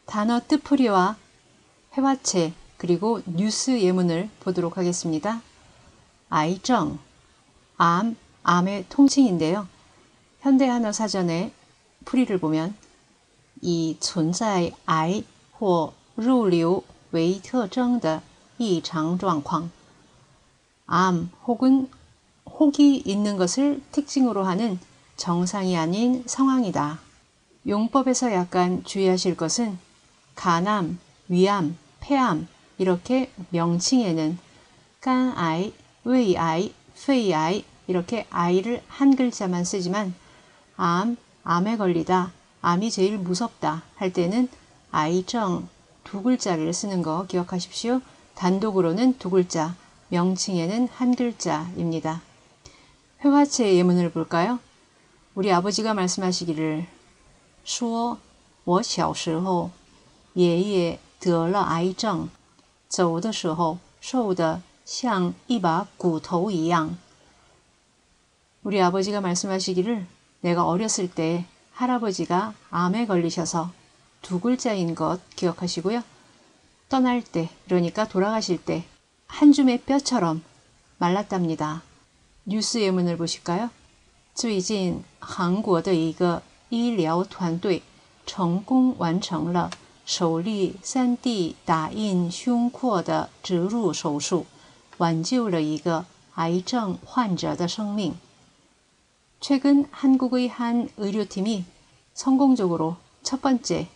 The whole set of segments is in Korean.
단어 뜻풀이와 회화체 그리고 뉴스 예문을 보도록 하겠습니다.癌症, 암의 통칭인데요. 현대한어사전의 풀이를 보면以存在癌或肉瘤为特征的异常状况. 암 혹은 혹이 있는 것을 특징으로 하는 정상이 아닌 상황이다. 용법에서 약간 주의하실 것은 간암, 위암, 폐암 이렇게 명칭에는肝癌,胃癌, 肺癌 이렇게癌를 한 글자만 쓰지만 암에 걸리다, 암이 제일 무섭다 할 때는 癌症 두 글자를 쓰는 거 기억하십시오. 단독으로는 두 글자, 명칭에는 한 글자입니다. 회화체 예문을 볼까요? 우리 아버지가 말씀하시기를 说我小时候爷爷得了癌症走的时候瘦得像一把骨头一样. 우리 아버지가 말씀하시기를 내가 어렸을 때 할아버지가 암에 걸리셔서 두 글자인 것 기억하시고요. 떠날 때, 그러니까 돌아가실 때 한 줌의 뼈처럼 말랐답니다. 뉴스 예문을 보실까요? 最近韩国的一个医疗团队成功完成了首例 3D 打印胸廓的植入手术，挽救了一个癌症患者的生命. 최근 한국의 한 의료팀이 성공적으로 첫 번째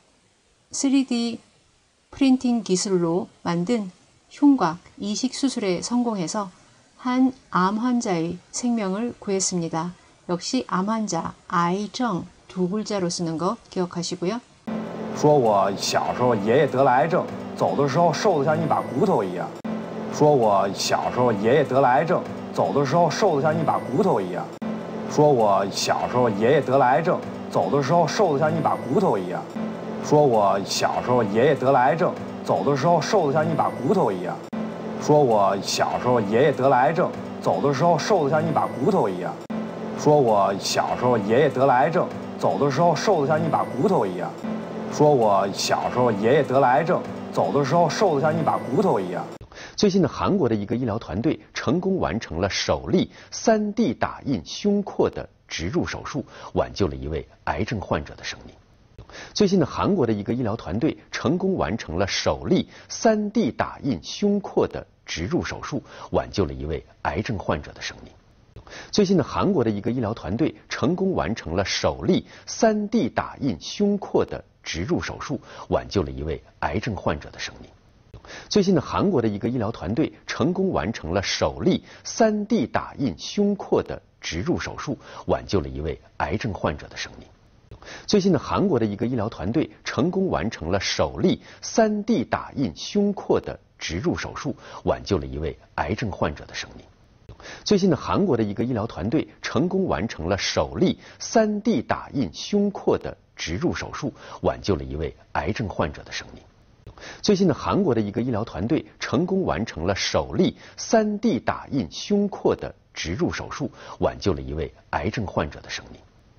3D 프린팅 기술로 만든 흉곽 이식 수술에 성공해서 한 암 환자의 생명을 구했습니다. 역시 암 환자, 癌症 두 글자로 쓰는 거 기억하시고요. 说我小时候爷爷得了癌症，走的时候瘦得像一把骨头一样。说我小时候爷爷得了癌症，走的时候瘦得像一把骨头一样。说我小时候爷爷得了癌症，走的时候瘦得像一把骨头一样。说我小时候爷爷得了癌症，走的时候瘦得像一把骨头一样。说我小时候爷爷得了癌症，走的时候瘦得像一把骨头一样。说我小时候爷爷得了癌症，走的时候瘦得像一把骨头一样。说我小时候爷爷得了癌症，走的时候瘦得像一把骨头一样。 最近的韩国的一个医疗团队成功完成了首例 3D 打印胸廓的植入手术，挽救了一位癌症患者的生命。最近的韩国的一个医疗团队成功完成了首例 3D 打印胸廓的植入手术，挽救了一位癌症患者的生命。最近的韩国的一个医疗团队成功完成了首例 3D 打印胸廓的植入手术，挽救了一位癌症患者的生命。最近的韩国的一个医疗团队成功完成了首例 3D 打印胸廓的植入手术，挽救了一位癌症患者的生命。最近的韩国的一个医疗团队成功完成了首例 3D 打印胸廓的植入手术，挽救了一位癌症患者的生命。最近的韩国的一个医疗团队成功完成了首例 3D 打印胸廓的植入手术，挽救了一位癌症患者的生命。最近的韩国的一个医疗团队成功完成了首例 3D 打印胸廓的植入手术，挽救了一位癌症患者的生命。